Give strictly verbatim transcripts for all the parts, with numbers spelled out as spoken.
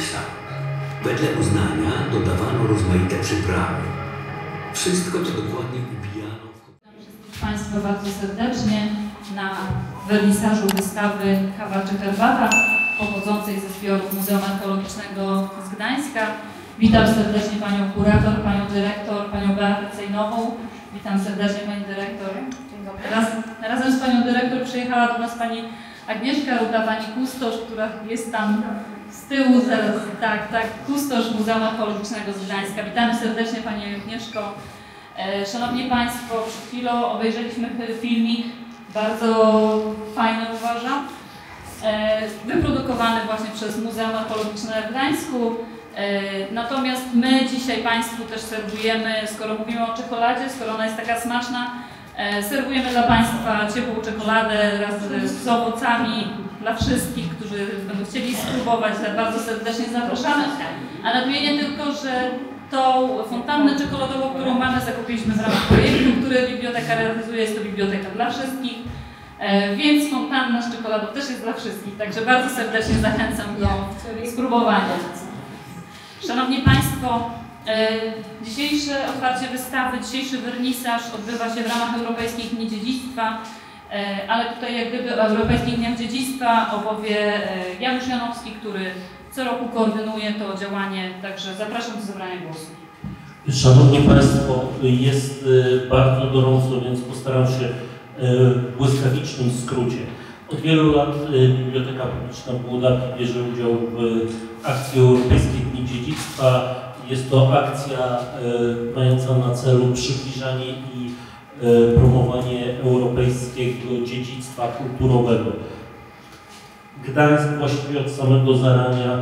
mięsa. Wedle uznania dodawano rozmaite przyprawy. Wszystko to dokładnie ubijano. Witam wszystkich Państwa bardzo serdecznie na wernisażu wystawy Kawa czy Herbata pochodzącej ze zbiorów Muzeum Archeologicznego z Gdańska. Witam serdecznie Panią Kurator, Panią Dyrektor, Panią Beatę Cejnową. Witam serdecznie Pani Dyrektor. Dzień dobry. Raz, razem z Panią Dyrektor przyjechała do nas Pani Agnieszka Ruda, Pani Kustosz, która jest tam z tyłu zaraz, tak, tak, Kustosz Muzeum Archeologicznego z Gdańska. Witamy serdecznie Pani Agnieszko. Szanowni Państwo, przed chwilą obejrzeliśmy filmik, bardzo fajny uważam, wyprodukowany właśnie przez Muzeum Archeologiczne w Gdańsku. Natomiast my dzisiaj Państwu też serwujemy, skoro mówimy o czekoladzie, skoro ona jest taka smaczna, serwujemy dla Państwa ciepłą czekoladę wraz z owocami dla wszystkich, którzy będą chcieli spróbować. Bardzo serdecznie zapraszamy. A nadmienię tylko, że tą fontannę czekoladową, którą mamy, zakupiliśmy w ramach projektu, który biblioteka realizuje. Jest to biblioteka dla wszystkich, więc fontanna z czekoladą też jest dla wszystkich. Także bardzo serdecznie zachęcam do spróbowania. Szanowni Państwo, dzisiejsze otwarcie wystawy, dzisiejszy wernisaż odbywa się w ramach Europejskich Dni Dziedzictwa, ale tutaj jak gdyby o Europejskich Dniach Dziedzictwa opowie Janusz Janowski, który co roku koordynuje to działanie, także zapraszam do zabrania głosu. Szanowni Państwo, jest bardzo gorąco, więc postaram się w błyskawicznym skrócie. Od wielu lat Biblioteka Publiczna w Bułdaki bierze udział w akcji Europejskich Dni Dziedzictwa. Jest to akcja mająca na celu przybliżanie i promowanie europejskiego dziedzictwa kulturowego. Gdańsk właściwie od samego zarania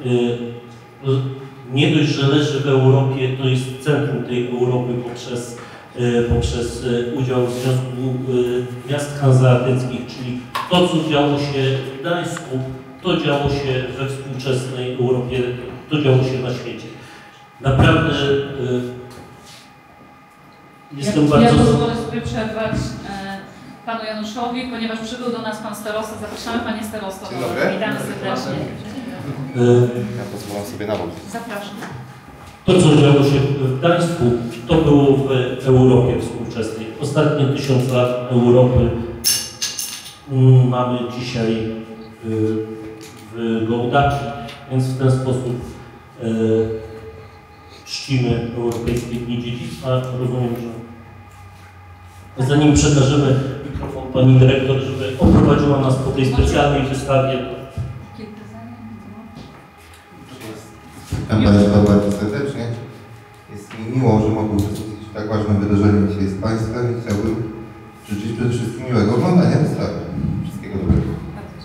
nie dość, że leży w Europie, to jest centrum tej Europy poprzez, poprzez udział w Związku Miast Hanzeatyckich, czyli to, co działo się w Gdańsku, to działo się we współczesnej Europie, to działo się na świecie. Naprawdę jestem ja, bardzo... Ja pozwolę sobie przerwać e, Panu Januszowi, ponieważ przybył do nas Pan Starosta. Zapraszamy Panie Starosto. Dzień dobry. Witamy serdecznie. Ja pozwolę sobie na bok. Zapraszam. To, co działo się w Gdańsku, to było w Europie współczesnej. Ostatnie tysiąc lat Europy mamy dzisiaj w Gołdaki, więc w ten sposób czcimy Europejskie Dni Dziedzictwa. Rozumiem, że zanim przekażemy mikrofon Pani Dyrektor, żeby oprowadziła nas po tej specjalnej wystawie. Witam Państwa bardzo serdecznie. Jest mi miło, że mogę uczestniczyć w tak ważnym wydarzeniu dzisiaj z Państwem i chciałbym życzyć przede wszystkim miłego oglądania wystawy. Wszystkiego dobrego. Bardzo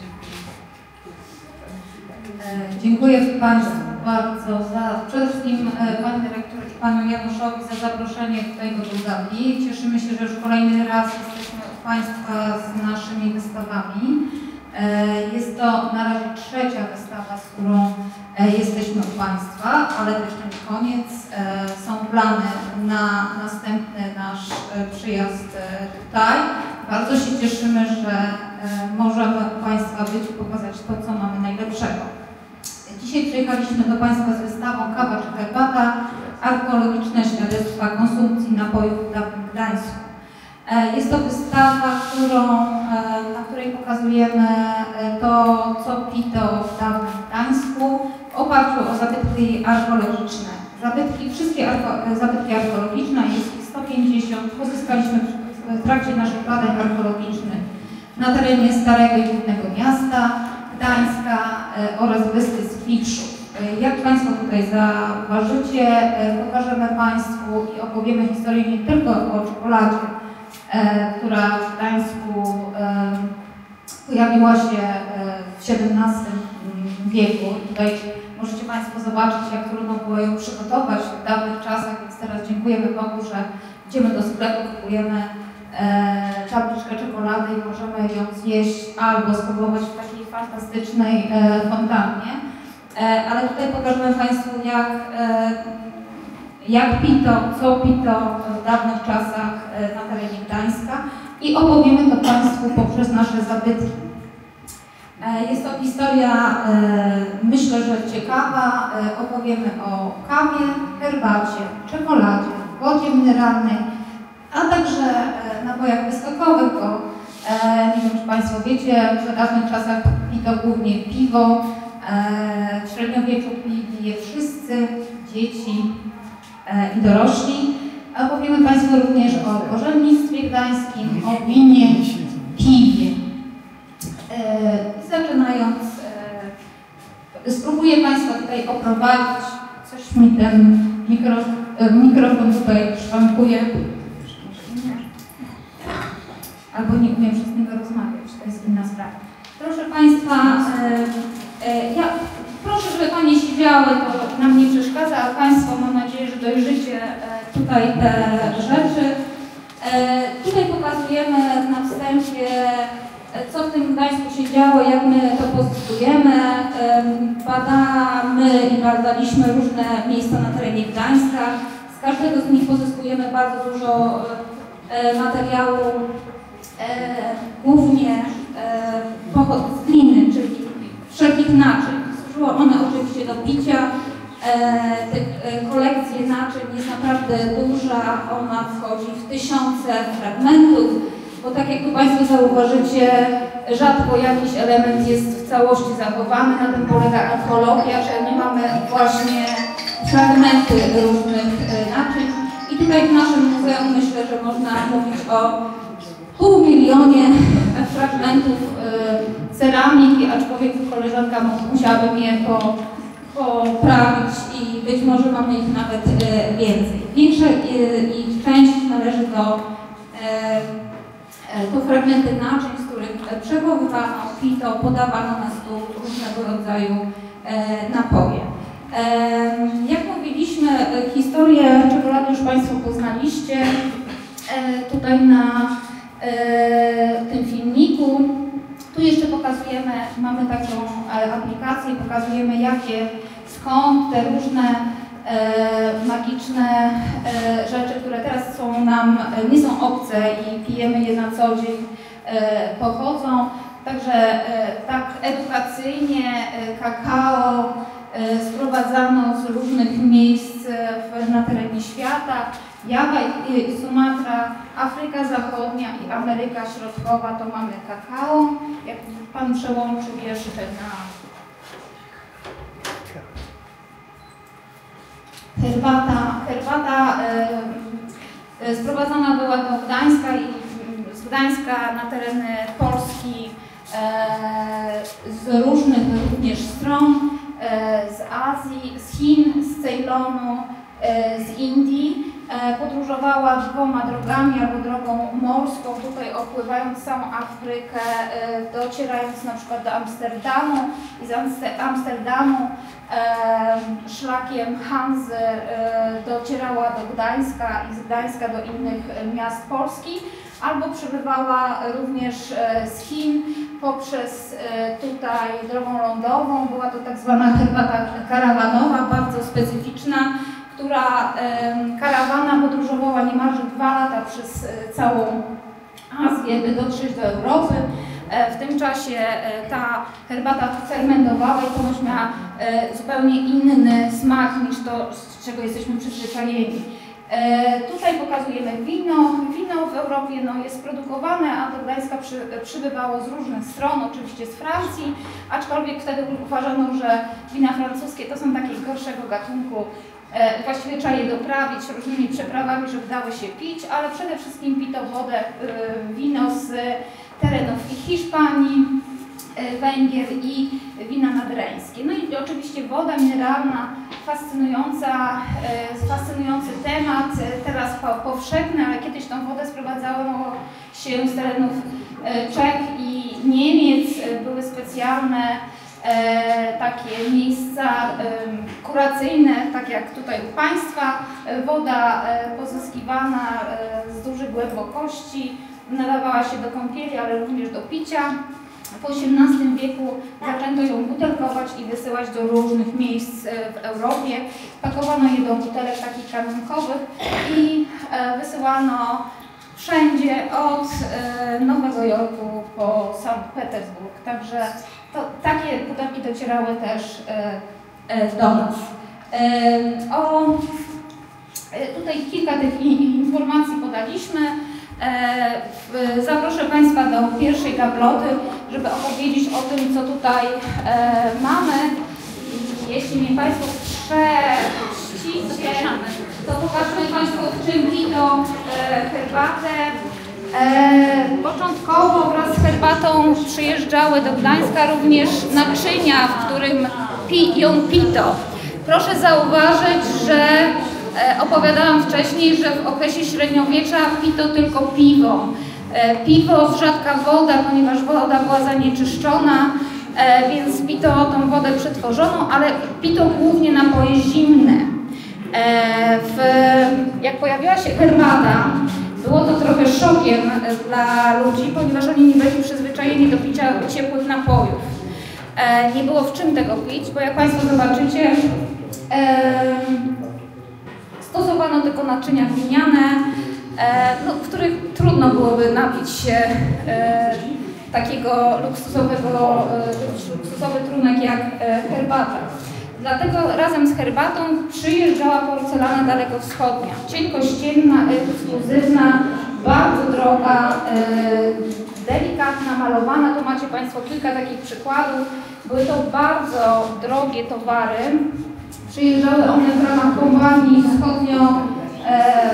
dziękuję. Dziękuję Państwu bardzo za, przede wszystkim Pani Dyrektor i Panu Januszowi za zaproszenie tutaj do Bułgarii. Cieszymy się, że już kolejny raz jesteśmy u Państwa z naszymi wystawami. Jest to na razie trzecia wystawa, z którą jesteśmy u Państwa, ale też nie koniec. Są plany na następny nasz przyjazd tutaj. Bardzo się cieszymy, że możemy u Państwa być i pokazać to, co mamy najlepszego. Dzisiaj przyjechaliśmy do Państwa z wystawą Kawa czy Herbata, archeologiczne świadectwa konsumpcji napojów w dawnym Gdańsku. Jest to wystawa, którą, na której pokazujemy to, co pito w dawnym Gdańsku w oparciu o zabytki archeologiczne. Zabytki, wszystkie arko, zabytki archeologiczne, jest ich sto pięćdziesiąt, pozyskaliśmy w trakcie naszych badań archeologicznych na terenie Starego i Głównego Miasta, Gdańska oraz wyspy Spikszów. Jak Państwo tutaj zauważycie, pokażemy Państwu i opowiemy historię nie tylko o czekoladzie, która w Gdańsku pojawiła się w siedemnastym wieku. Tutaj możecie Państwo zobaczyć, jak trudno było ją przygotować w dawnych czasach, więc teraz dziękujemy Bogu, że idziemy do sklepu, kupujemy tabliczkę czekolady i możemy ją zjeść albo spróbować w takiej fantastycznej fontannie. Ale tutaj pokażemy Państwu, jak, jak pito, co pito w dawnych czasach na terenie Gdańska i opowiemy to Państwu poprzez nasze zabytki. Jest to historia, myślę, że ciekawa. Opowiemy o kawie, herbacie, czekoladzie, wodzie mineralnej, a także napojach wyskokowych, bo nie wiem, czy Państwo wiecie, w dawnych czasach pito głównie piwo. W średniowieczu pili je wszyscy, dzieci i dorośli. Opowiemy Państwu również o porzędnictwie gdańskim, o winie, piwie. Zaczynając, spróbuję Państwa tutaj oprowadzić. Coś mi ten mikro, mikrofon tutaj szwankuje. Albo nie umiem przez niego rozmawiać, to jest inna sprawa. Proszę Państwa, ja proszę, żeby Panie siedziały, to nam nie przeszkadza, a Państwo, mam nadzieję, że dojrzycie tutaj te rzeczy. Tutaj pokazujemy na wstępie, co w tym Gdańsku się działo, jak my to pozyskujemy. Badamy i badaliśmy różne miejsca na terenie Gdańska. Z każdego z nich pozyskujemy bardzo dużo materiału, głównie pochodzi z gliny, czyli wszelkich naczyń. Służyło one oczywiście do picia. Tych kolekcji naczyń jest naprawdę duża, ona wchodzi w tysiące fragmentów, bo tak jak tu Państwo zauważycie, rzadko jakiś element jest w całości zachowany, na tym polega archeologia, że my mamy właśnie fragmenty różnych naczyń i tutaj w naszym muzeum myślę, że można mówić o pół milionie fragmentów ceramiki, aczkolwiek koleżanka musiałaby mnie po, poprawić i być może mamy ich nawet więcej. Większa ich część należy do to fragmenty naczyń, z których przechowywano, pito, podawano na stół różnego rodzaju napoje. Jak mówiliśmy, historię czekolady już Państwo poznaliście tutaj na tym filmiku. Tu jeszcze pokazujemy, mamy taką aplikację, pokazujemy jakie, skąd te różne e, magiczne e, rzeczy, które teraz są nam, nie są obce i pijemy je na co dzień, e, pochodzą. Także e, tak edukacyjnie e, kakao e, sprowadzano z różnych miejsc w, na terenie świata. Jawa i, i Sumatra, Afryka Zachodnia i Ameryka Środkowa to mamy kakao. Jak Pan przełączy wierzch na herbata. Herbata e, e, sprowadzana była do Gdańska i z Gdańska na tereny Polski e, z różnych również stron, e, z Azji, z Chin, z Ceylonu, e, z Indii. Podróżowała dwoma drogami albo drogą morską, tutaj opływając całą Afrykę, docierając na przykład do Amsterdamu i z Amsterdamu szlakiem Hanzy docierała do Gdańska i z Gdańska do innych miast Polski, albo przybywała również z Chin poprzez tutaj drogą lądową. Była to tak zwana herbata karawanowa, bardzo specyficzna, która karawana podróżowała niemalże dwa lata przez całą Azję, by dotrzeć do Europy. W tym czasie ta herbata fermentowała i ponoć miała zupełnie inny smak niż to, z czego jesteśmy przyzwyczajeni. Tutaj pokazujemy wino. Wino w Europie no, jest produkowane, a do Gdańska przy, przybywało z różnych stron, oczywiście z Francji, aczkolwiek wtedy uważano, że wina francuskie to są takie gorszego gatunku. E, właściwie trzeba je doprawić różnymi przeprawami, żeby dało się pić, ale przede wszystkim pito wodę, e, wino z terenów i Hiszpanii, e, Węgier i wina nadreńskie. No i oczywiście woda mineralna, fascynująca, e, fascynujący temat, e, teraz po, powszechny, ale kiedyś tą wodę sprowadzało się z terenów e, Czech i Niemiec, e, były specjalne E, takie miejsca e, kuracyjne, tak jak tutaj u Państwa. E, woda e, pozyskiwana e, z dużych głębokości, nadawała się do kąpieli, ale również do picia. W osiemnastym wieku zaczęto ją butelkować i wysyłać do różnych miejsc e, w Europie. Pakowano je do butelek takich kartonkowych i e, wysyłano wszędzie od e, Nowego Jorku po Sankt Petersburg. Także to takie pudełki docierały też do nas. O, tutaj kilka tych informacji podaliśmy. Zaproszę Państwa do pierwszej gabloty, żeby opowiedzieć o tym, co tutaj mamy. Jeśli mnie Państwo prześcicie, to pokażę Państwu, w czym piją herbatę. E, początkowo wraz z herbatą przyjeżdżały do Gdańska również naczynia, w którym pi, ją pito. Proszę zauważyć, że e, opowiadałam wcześniej, że w okresie średniowiecza pito tylko piwo. E, piwo, rzadka woda, ponieważ woda była zanieczyszczona, e, więc pito tą wodę przetworzoną, ale pito głównie napoje zimne. E, w, jak pojawiła się herbata, było to trochę szokiem dla ludzi, ponieważ oni nie byli przyzwyczajeni do picia ciepłych napojów. E, nie było w czym tego pić, bo jak Państwo zobaczycie, e, stosowano tylko naczynia gliniane, e, no, w których trudno byłoby napić się e, takiego luksusowego, e, luksusowy trunek jak e, herbata. Dlatego razem z herbatą przyjeżdżała porcelana dalekowschodnia, cienkościenna, ekskluzywna, bardzo droga, e, delikatna, malowana. Tu macie Państwo kilka takich przykładów. Były to bardzo drogie towary. Przyjeżdżały one w ramach kompanii wschodnio, e,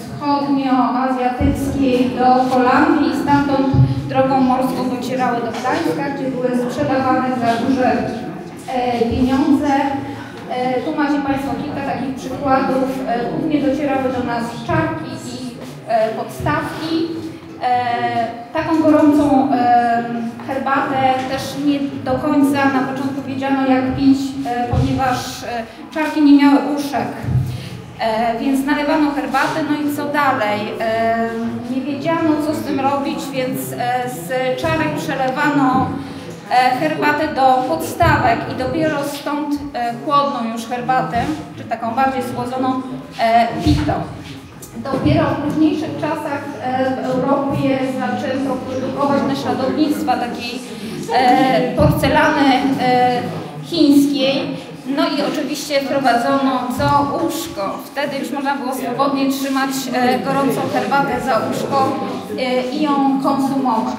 wschodnioazjatyckiej do Holandii i stamtąd drogą morską docierały do Gdańska, gdzie były sprzedawane za duże e, pieniądze. E, tu macie Państwo kilka takich przykładów. E, głównie docierały do nas czarki i e, podstawki. E, taką gorącą e, herbatę też nie do końca na początku wiedziano jak pić, e, ponieważ e, czarki nie miały uszek, e, więc nalewano herbatę, no i co dalej? E, nie wiedziano co z tym robić, więc e, z czarek przelewano e, herbatę do podstawek i dopiero stąd e, chłodną już herbatę, czy taką bardziej schłodzoną e, pito. Dopiero w późniejszych czasach w Europie zaczęto produkować naśladownictwa takiej porcelany chińskiej. No i oczywiście wprowadzono co uszko. Wtedy już można było swobodnie trzymać gorącą herbatę za uszko i ją konsumować.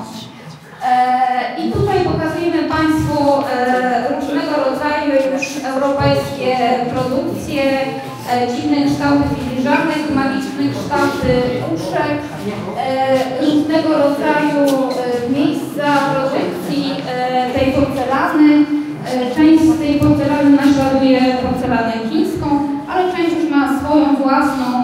I tutaj pokazujemy Państwu różnego rodzaju już europejskie produkcje, dziwne kształty filiżanek, magiczne kształty uszek, różnego rodzaju miejsca produkcji tej porcelany. Część z tej porcelany naśladuje porcelanę chińską, ale część już ma swoją własną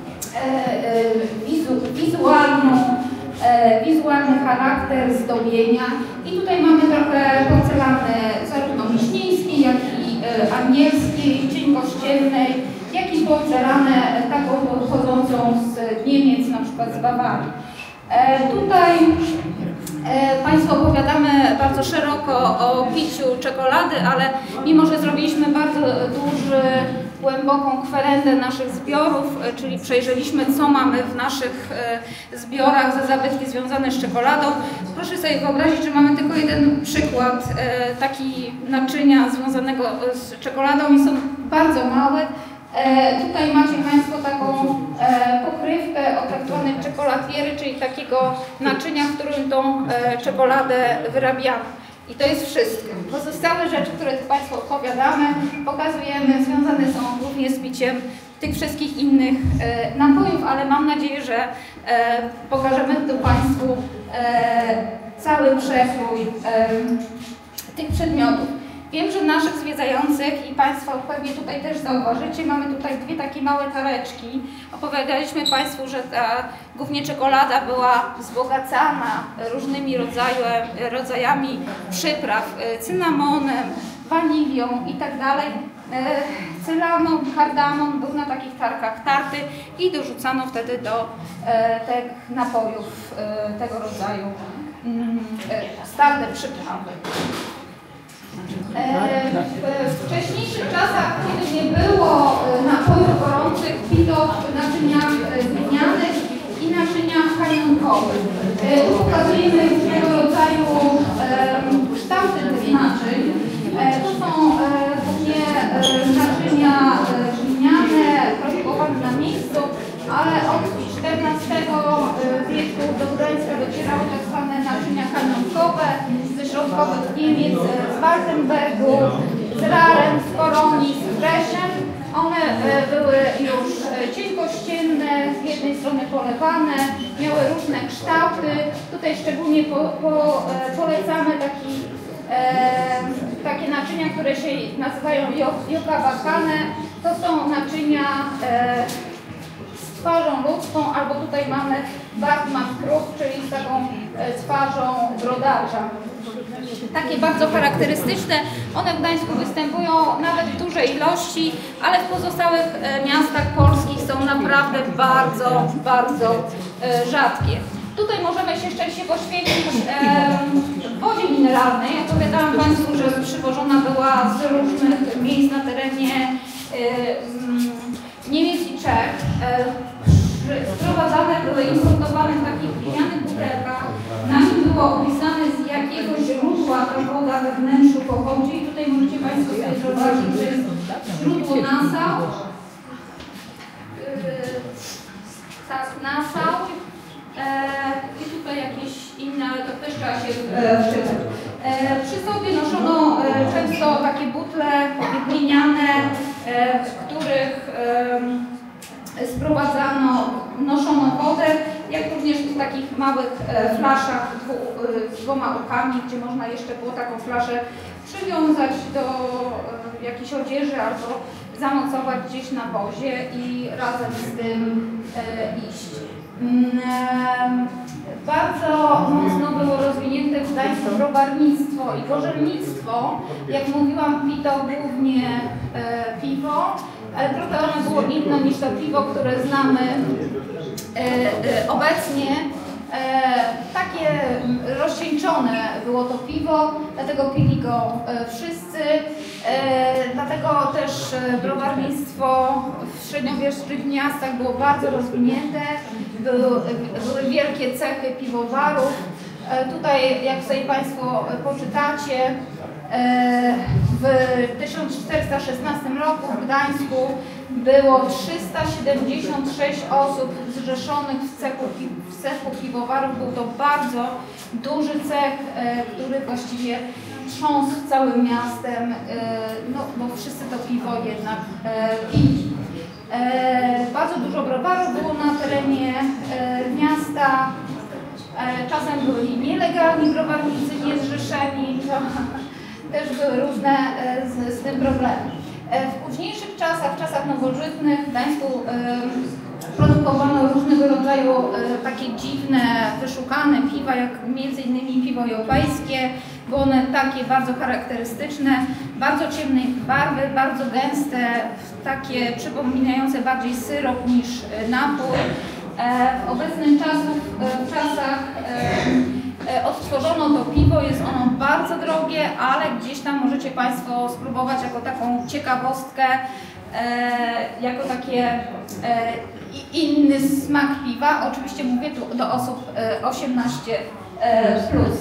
wizualną wizualny charakter zdobienia. I tutaj mamy trochę porcelany zarówno miśnieńskiej, jak i angielskiej, cienkościennej, jak i porcelanę taką pochodzącą z Niemiec, na przykład z Bawarii. E, tutaj e, Państwu opowiadamy bardzo szeroko o piciu czekolady, ale mimo, że zrobiliśmy bardzo duży, głęboką kwerendę naszych zbiorów, e, czyli przejrzeliśmy, co mamy w naszych e, zbiorach za zabytki związane z czekoladą, proszę sobie wyobrazić, że mamy tylko jeden przykład e, taki naczynia związanego z czekoladą i są bardzo małe. E, tutaj macie Państwo taką e, pokrywkę o tak zwanej czekolatiery, czyli takiego naczynia, w którym tą e, czekoladę wyrabiamy. I to jest wszystko. Pozostałe rzeczy, które tu Państwu opowiadamy, pokazujemy, związane są głównie z piciem tych wszystkich innych e, napojów, ale mam nadzieję, że e, pokażemy tu Państwu e, cały przekrój e, tych przedmiotów. Wiem, że naszych zwiedzających i Państwo pewnie tutaj też zauważycie, mamy tutaj dwie takie małe tareczki. Opowiadaliśmy Państwu, że ta głównie czekolada była wzbogacana różnymi rodzajem, rodzajami przypraw, cynamonem, wanilią i tak dalej. Cynamon, kardamon był na takich tarkach tarty i dorzucano wtedy do tych napojów tego rodzaju starte przyprawy. W wcześniejszych czasach, kiedy nie było napojów gorących, pito w naczyniach glinianych i naczyniach kamionkowych. Tu pokazujemy różnego rodzaju kształty tych wojskowych Niemiec, z Waltenbergu, z Rarem, z Koroni, z Wreszem. One były już cienkościenne, z jednej strony polewane, miały różne kształty. Tutaj szczególnie po, po, polecamy taki, e, takie naczynia, które się nazywają yoga bakane. To są naczynia e, z twarzą ludzką, albo tutaj mamy Batman Kruk, czyli z taką e, twarzą brodacza. Takie bardzo charakterystyczne. One w Gdańsku występują nawet w dużej ilości, ale w pozostałych miastach polskich są naprawdę bardzo, bardzo rzadkie. Tutaj możemy się szczęście poświęcić w wodzie mineralnej. Ja powiedziałam Państwu, że przywożona była z różnych miejsc na terenie Niemiec i Czech. Sprowadzane były, importowane w takich glinianych butelkach. Na nim było opisane, z jakiego źródła ta woda we wnętrzu pochodzi. I tutaj możecie Państwo sobie zobaczyć, że jest źródło Nassau. Yy, tak, Nassau. E, I tutaj jakieś inne, ale to też trzeba się wczytać. E, przy sobie noszono e, często takie butle gliniane, e, w których e, sprowadzano, noszono wodę, jak również w takich małych e, flaszach dwu, e, z dwoma okami, gdzie można jeszcze było taką flaszę przywiązać do e, jakiejś odzieży albo zamocować gdzieś na wozie i razem z tym e, iść. Mm, bardzo mocno było rozwinięte w Gdańsku browarnictwo i gorzelnictwo. Jak mówiłam, pito głównie e, piwo, ale trochę ono było inne niż to piwo, które znamy e, e, obecnie. E, takie rozcieńczone było to piwo, dlatego pili go e, wszyscy. E, dlatego też browarnictwo w średniowiecznych miastach było bardzo rozwinięte. Były, były wielkie cechy piwowarów. E, tutaj, jak sobie Państwo poczytacie, w tysiąc czterysta szesnastym roku w Gdańsku było trzysta siedemdziesiąt sześć osób zrzeszonych w cechu, w cechu piwowarów. Był to bardzo duży cech, który właściwie trząsł całym miastem, no bo wszyscy to piwo jednak pili. Bardzo dużo browarów było na terenie miasta. Czasem byli nielegalni browarnicy, niezrzeszeni. Też były różne z, z tym problemy. W późniejszych czasach, w czasach nowożytnych w Gdańsku y, produkowano różnego rodzaju y, takie dziwne, wyszukane piwa, jak między innymi piwo jałpejskie. Były one takie bardzo charakterystyczne, bardzo ciemnej barwy, bardzo gęste, takie przypominające bardziej syrop niż napój. W obecnych czasach, w czasach odtworzono to piwo, jest ono bardzo drogie, ale gdzieś tam możecie Państwo spróbować jako taką ciekawostkę, jako takie inny smak piwa. Oczywiście mówię tu do osób osiemnaście plus.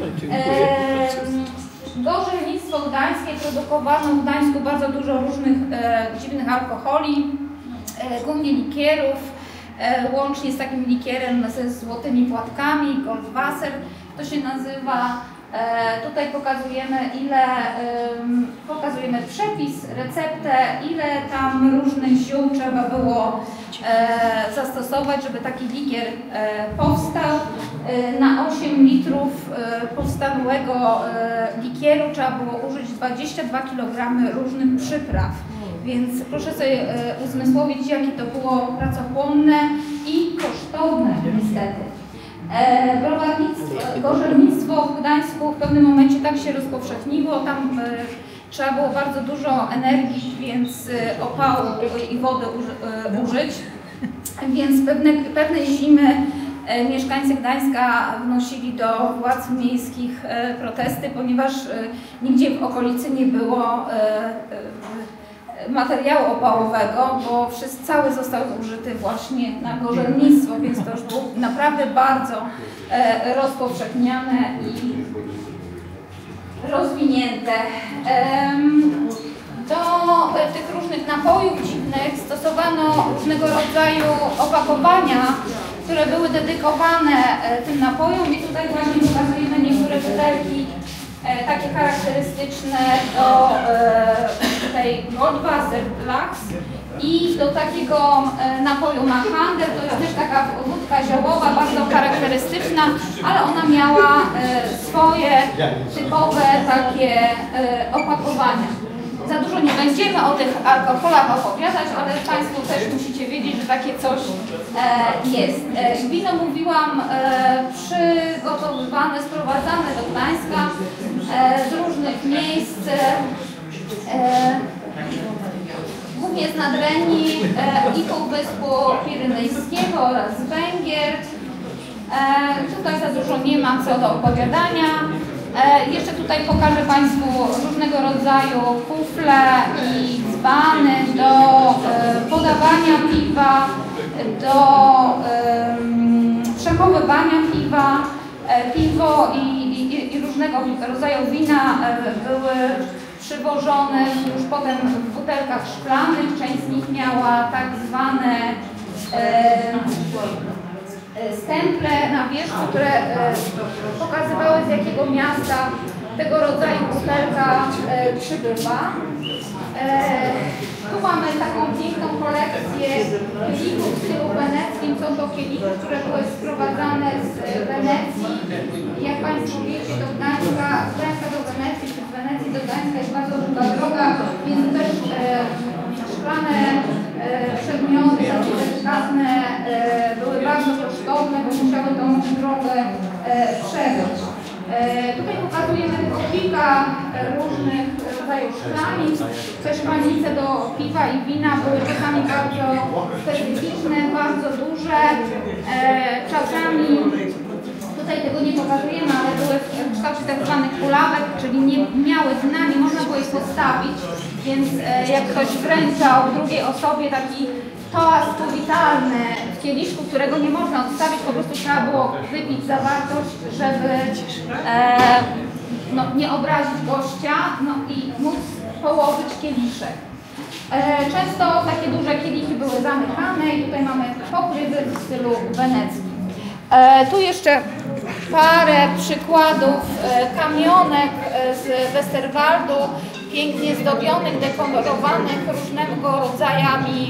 Gorzelnictwo gdańskie, produkowano w Gdańsku bardzo dużo różnych dziwnych alkoholi, głównie likierów, łącznie z takim likierem ze złotymi płatkami, Goldwasser to się nazywa. Tutaj pokazujemy ile, pokazujemy przepis, receptę, ile tam różnych ziół trzeba było zastosować, żeby taki likier powstał. Na osiem litrów powstałego likieru trzeba było użyć dwadzieścia dwa kilogramy różnych przypraw. Więc proszę sobie uzmysłowić, jakie to było pracochłonne i kosztowne niestety. E, browarnictwo, gorzelnictwo w Gdańsku w pewnym momencie tak się rozpowszechniło, tam e, trzeba było bardzo dużo energii, więc e, opału i wody uży, e, użyć. Więc pewne, pewne zimy e, mieszkańcy Gdańska wnosili do władz miejskich e, protesty, ponieważ e, nigdzie w okolicy nie było e, e, materiału opałowego, bo wszystko, cały został zużyty właśnie na gorzelnictwo, więc to już było naprawdę bardzo e, rozpowszechniane i rozwinięte. E, do e, tych różnych napojów dziwnych stosowano różnego rodzaju opakowania, które były dedykowane e, tym napojom i tutaj właśnie pokazujemy niektóre butelki takie charakterystyczne do e, tej Goldwasser Lachs i do takiego e, napoju Machander. To jest też taka wódka ziołowa, bardzo charakterystyczna, ale ona miała e, swoje typowe takie e, opakowania. Za dużo nie będziemy o tych alkoholach opowiadać, ale Państwo też musicie wiedzieć, że takie coś e, jest. E, wino, mówiłam, e, przygotowywane, sprowadzane do Gdańska e, z różnych miejsc, e, głównie z Nadrenii e, i Półwyspu Pirynejskiego oraz z Węgier. E, tutaj za dużo nie ma co do opowiadania. E, jeszcze tutaj pokażę Państwu różnego rodzaju kufle i dzbany do e, podawania piwa, do e, przechowywania piwa. E, piwo i, i, i różnego rodzaju wina e, były przywożone już potem w butelkach szklanych. Część z nich miała tak zwane e, stemple na wierzchu, które e, pokazywały, z jakiego miasta tego rodzaju butelka e, przybywa. E, tu mamy taką piękną kolekcję kielichów w stylu weneckim. Są to kielichy, które były sprowadzane z Wenecji. Jak Państwo wiecie, do Gdańska, z Gdańska do Wenecji, czy z Wenecji do Gdańska jest bardzo długa droga, więc też e, szklane e, przedmioty, takie delikatne, e, były bardzo kosztowne, bo musiały tą drogę e, przebyć. E, tutaj pokazujemy tylko kilka różnych rodzajów szklanic. Te szklanice do piwa i wina były czasami bardzo specyficzne, bardzo duże. E, czasami, tutaj tego nie pokazujemy, ale były w kształcie tak zwanych kulawek, czyli nie miały dna, nie można było ich postawić, więc e, jak ktoś wręczał drugiej osobie taki toast powitalny w kieliszku, którego nie można odstawić, po prostu trzeba było wypić zawartość, żeby e, no, nie obrazić gościa, no i móc położyć kieliszek. E, często takie duże kielichy były zamykane i tutaj mamy pokrywy w stylu weneckim. E, tu jeszcze parę przykładów e, kamionek e, z Westerwaldu, pięknie zdobionych, dekorowanych różnego rodzajami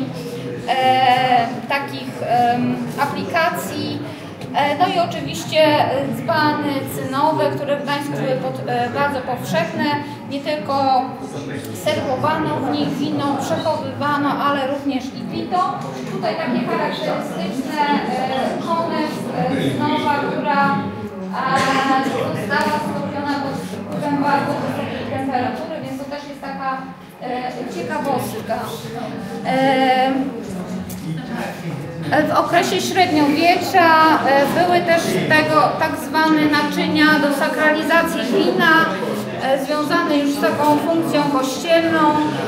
e, takich e, aplikacji. E, no i oczywiście dzbany cynowe, które w Gdańsku były pod, e, bardzo powszechne. Nie tylko serwowano w nich wino, przechowywano, ale również i pito. Tutaj takie charakterystyczne e, konew e, cynowa, która e, została zrobiona pod wpływem bardzo wysokiej temperatury, więc to też jest taka e, ciekawostka. E, W okresie średniowiecza były też tego tak zwane naczynia do sakralizacji wina, związane już z taką funkcją kościelną.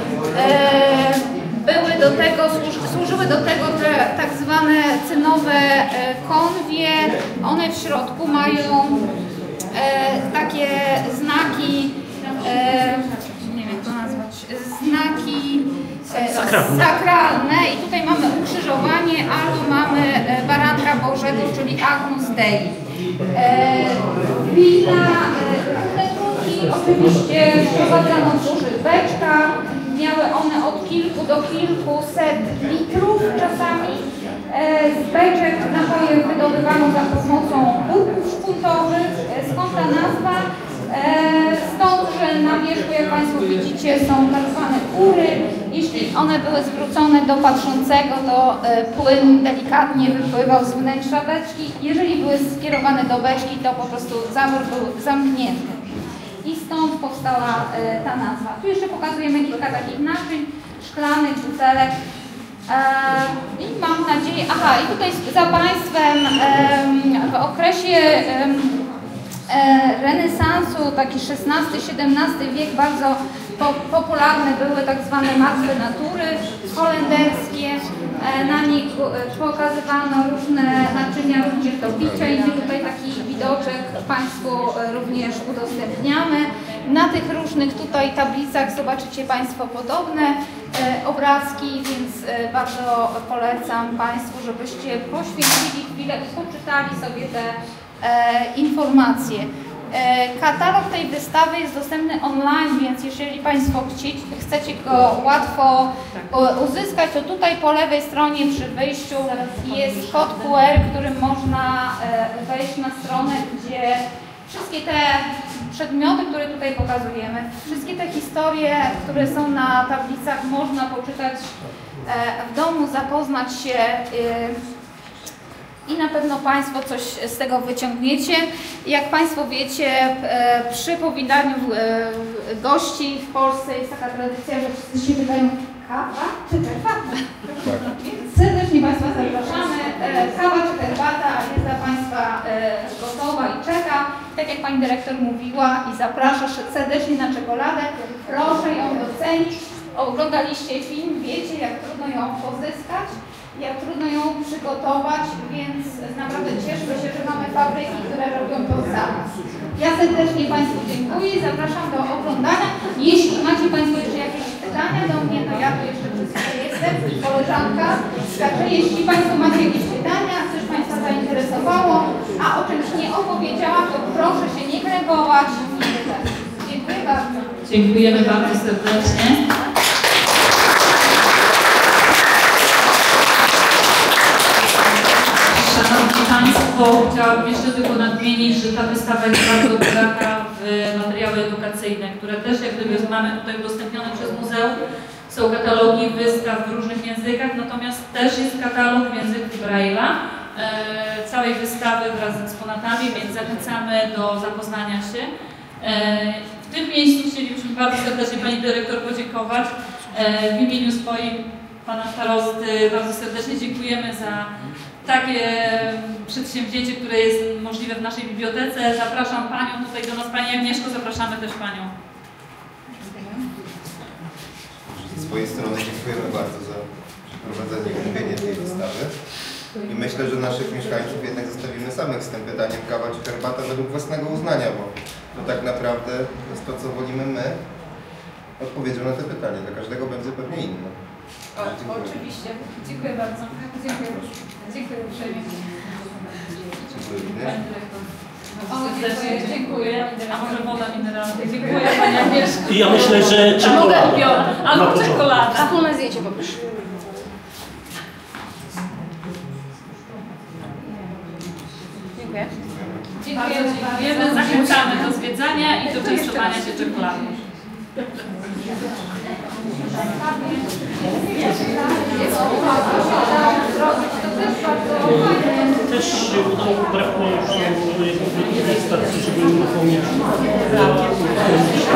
Były do tego, służyły do tego te tak zwane cynowe konwie. One w środku mają takie znaki, nie wiem jak to nazwać, znaki Sakralne. sakralne i tutaj mamy ukrzyżowanie albo mamy baranka Bożego, czyli Agnus Dei. E, wina, te trunki oczywiście sprowadzano w dużych beczkach, miały one od kilku do kilkuset litrów czasami. E, z beczek napoje wydobywano za pomocą burków szpuntowych, skąd ta nazwa? Stąd, że na wierzchu, jak Państwo widzicie, są tak zwane kury. Jeśli one były zwrócone do patrzącego, to płyn delikatnie wypływał z wnętrza beczki. Jeżeli były skierowane do beczki, to po prostu zawór był zamknięty. I stąd powstała ta nazwa. Tu jeszcze pokazujemy kilka takich naczyń, szklanych, butelek. I mam nadzieję, aha, i tutaj za Państwem w okresie renesansu, taki szesnasty siedemnasty wiek, bardzo po, popularne były tak zwane martwe natury holenderskie. Na nich pokazywano różne naczynia, również do picia i tutaj taki widoczek Państwu również udostępniamy. Na tych różnych tutaj tablicach zobaczycie Państwo podobne obrazki, więc bardzo polecam Państwu, żebyście poświęcili chwilę i poczytali sobie te E, informacje. Katalog tej wystawy jest dostępny online, więc jeżeli Państwo chci, chcecie go łatwo uzyskać, to tutaj po lewej stronie przy wyjściu jest kod Q R, którym można wejść na stronę, gdzie wszystkie te przedmioty, które tutaj pokazujemy, wszystkie te historie, które są na tablicach, można poczytać w domu, zapoznać się i na pewno Państwo coś z tego wyciągniecie. Jak Państwo wiecie, przy powitaniu gości w Polsce jest taka tradycja, że wszyscy się pytają: kawa czy herbata? Więc serdecznie Państwa zapraszamy. Kawa czy herbata jest dla Państwa gotowa i czeka. Tak jak Pani Dyrektor mówiła i zaprasza serdecznie na czekoladę. Proszę ją docenić. Oglądaliście film, wiecie, jak trudno ją pozyskać, jak trudno ją przygotować, więc naprawdę cieszmy się, że mamy fabryki, które robią to za nas. Ja serdecznie Państwu dziękuję i zapraszam do oglądania. Jeśli macie Państwo jeszcze jakieś pytania do mnie, no ja tu jeszcze wszystko jestem, koleżanka. Także jeśli Państwo macie jakieś pytania, coś Państwa zainteresowało, a o czymś nie opowiedziałam, to proszę się nie krępować. Dziękuję bardzo. Dziękujemy bardzo serdecznie. Szanowni Państwo, chciałabym jeszcze tylko nadmienić, że ta wystawa jest bardzo bogata w materiały edukacyjne, które też jak gdyby mamy tutaj udostępnione przez muzeum. Są katalogi wystaw w różnych językach, natomiast też jest katalog w języku Braille'a e, całej wystawy wraz z eksponatami, więc zachęcamy do zapoznania się. E, w tym miejscu chcielibyśmy bardzo serdecznie Pani Dyrektor podziękować. E, w imieniu swoim Pana Starosty bardzo serdecznie dziękujemy za takie przedsięwzięcie, które jest możliwe w naszej bibliotece. Zapraszam Panią tutaj do nas, Pani Agnieszko, zapraszamy też Panią. Ze swojej strony dziękujemy bardzo za przeprowadzenie i omówienie tej wystawy. I myślę, że naszych mieszkańców jednak zostawimy samych z tym pytaniem, kawa czy herbata, według własnego uznania, bo to tak naprawdę jest to, co wolimy my, odpowiedzią na te pytanie. Dla każdego będzie pewnie inne. O, oczywiście. Dziękuję bardzo. Dziękuję. Dziękuję uprzejmie. Dziękuję. Serdecznie dziękuję. A może woda mineralna? Dziękuję Pani Agnieszko. I ja myślę, że czekolada. Albo czekolada. Wspólne zdjęcie poproszę. Dziękuję. Dziękujemy, dziękujemy. Zachęcamy do zwiedzania i do częstowania się czekoladą. Też brakuje już stacji, żeby uruchomić